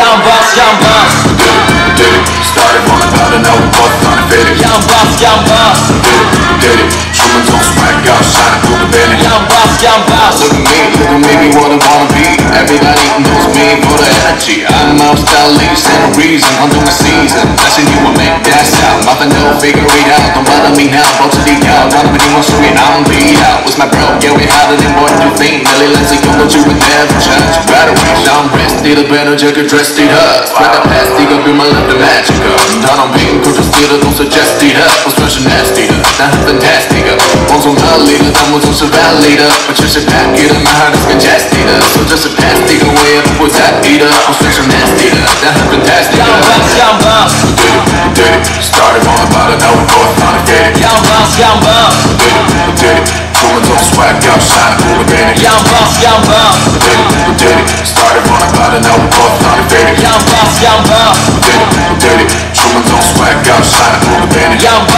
Young boss, young boss. Did it, started from the bottom, now we're both on it, fit it. Young boss, young boss. Did it, Truman's on swag, out, shining through the band. Young boss, young boss. Look at me, be what I wanna be. Everybody knows me for the energy. I'm out stylish and a reason, I'm doing the season. Blessing you will make that sound. Nothing to figure it out, don't bother me now. About to leak out, not anyone showing I'm beat out. What's my bro? Yeah, we harder than what you think. Nelly, let's see, don't you would never change. Better wish I'm rested, the better check it, dressed it up. Spread the past, dig up in my left, the magic up. 단 on being good, just still don't suggest it up. I'm special nasty, 난 fantastic. 방송 달리다, 난 무슨 survivor. But you should pack it up, my heart is congested. So just a pass, dig away, put that beat up. I'm special nasty, 난 fantastic. Young boss, young boss. Did it, started from the bottom, now we're both on it. Young boss, young boss. Did it, Truman's on swag, out, shining through the band. Young boss, young boss. Did it, started from the bottom, now we're both on it. Young boss, young boss. Did it, Truman's on swag, out, shining through the band. Young boss.